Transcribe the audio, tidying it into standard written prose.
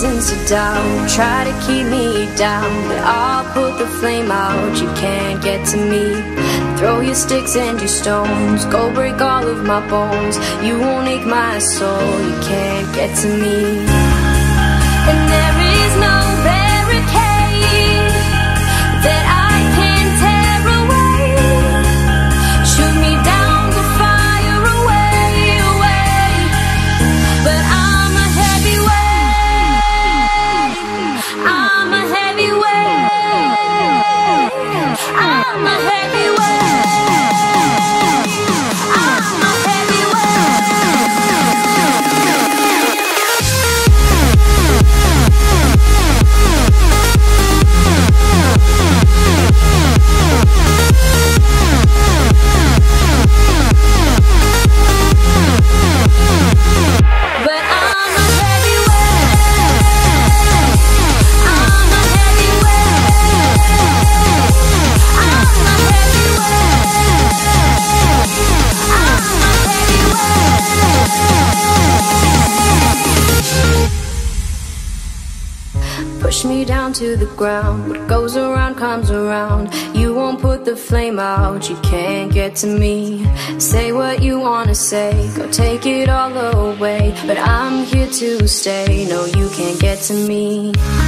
reasons to doubt, try to keep me down, but I'll put the flame out. You can't get to me. Throw your sticks and your stones, go break all of my bones. You won't ache my soul, you can't get to me. And there is no barricade that I can tear away. Shoot me down to fire away, away. But I'm a heavyweight, I'm a heavyweight, I'm a heavyweight. Push me down to the ground. What goes around comes around. You won't put the flame out, you can't get to me. Say what you wanna say, go take it all away, but I'm here to stay. No, you can't get to me.